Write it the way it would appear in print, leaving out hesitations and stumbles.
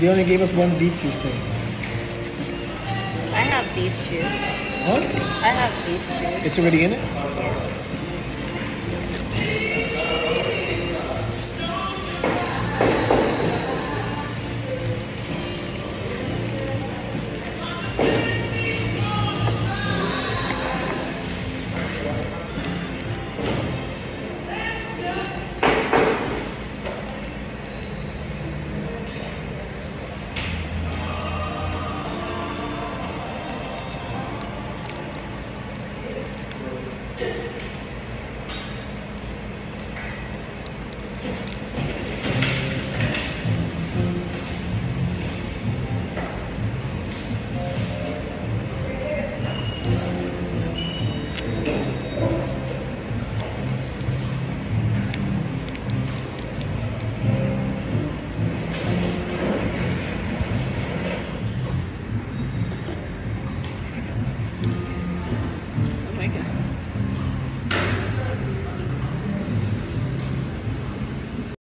They only gave us one beef cheesesteak. I have beef chew. What? I have beef chew. It's already in it? Yeah.